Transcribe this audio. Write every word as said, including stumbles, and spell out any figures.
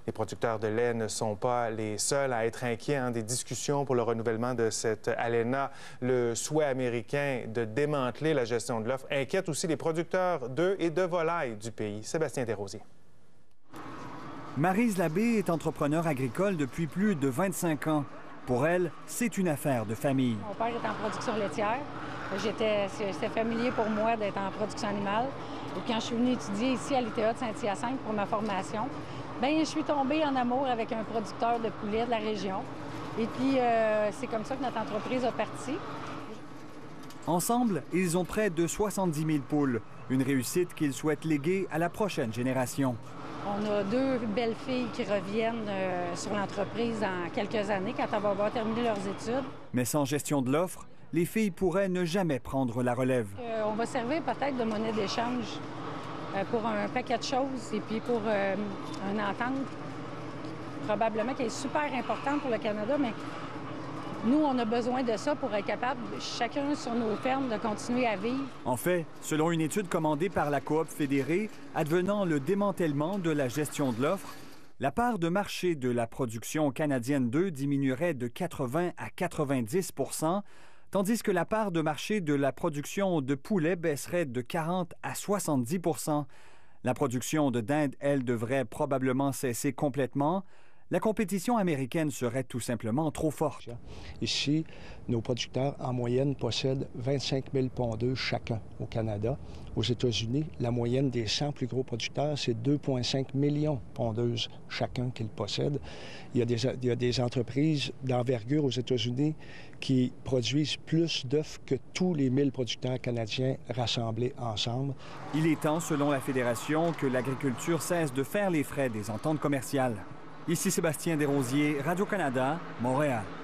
Les producteurs de lait ne sont pas les seuls à être inquiets hein, des discussions pour le renouvellement de cette ALENA. Le souhait américain de démanteler la gestion de l'offre inquiète aussi les producteurs d'œufs et de volailles du pays. Sébastien Desrosiers. Maryse Labbé est entrepreneure agricole depuis plus de vingt-cinq ans. Pour elle, c'est une affaire de famille. Mon père est en production laitière. J'étais, c'était familier pour moi d'être en production animale. Et quand je suis venue étudier ici à l'I T A de Saint-Hyacinthe pour ma formation, bien, je suis tombée en amour avec un producteur de poulets de la région. Et puis, euh, c'est comme ça que notre entreprise a parti. Ensemble, ils ont près de soixante-dix mille poules, une réussite qu'ils souhaitent léguer à la prochaine génération. On a deux belles filles qui reviennent euh, sur l'entreprise dans quelques années, quand elles vont avoir terminé leurs études. Mais sans gestion de l'offre, les filles pourraient ne jamais prendre la relève. Euh, on va servir peut-être de monnaie d'échange euh, pour un paquet de choses et puis pour euh, une entente probablement qui est super importante pour le Canada, mais nous, on a besoin de ça pour être capable, chacun sur nos fermes, de continuer à vivre. En fait, selon une étude commandée par la Coop fédérée, advenant le démantèlement de la gestion de l'offre, la part de marché de la production canadienne d'œufs diminuerait de quatre-vingts à quatre-vingt-dix pour cent, tandis que la part de marché de la production de poulet baisserait de quarante à soixante-dix pour cent. La production de dinde, elle, devrait probablement cesser complètement. La compétition américaine serait tout simplement trop forte. Ici, nos producteurs, en moyenne, possèdent vingt-cinq mille pondeuses chacun au Canada. Aux États-Unis, la moyenne des cent plus gros producteurs, c'est deux virgule cinq millions de pondeuses chacun qu'ils possèdent. Il y a des, il y a des entreprises d'envergure aux États-Unis qui produisent plus d'œufs que tous les mille producteurs canadiens rassemblés ensemble. Il est temps, selon la Fédération, que l'agriculture cesse de faire les frais des ententes commerciales. Ici Sébastien Desrosiers, Radio-Canada, Montréal.